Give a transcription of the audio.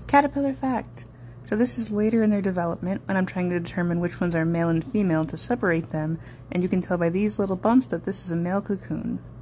Caterpillar fact! So this is later in their development, when I'm trying to determine which ones are male and female to separate them, and you can tell by these little bumps that this is a male cocoon.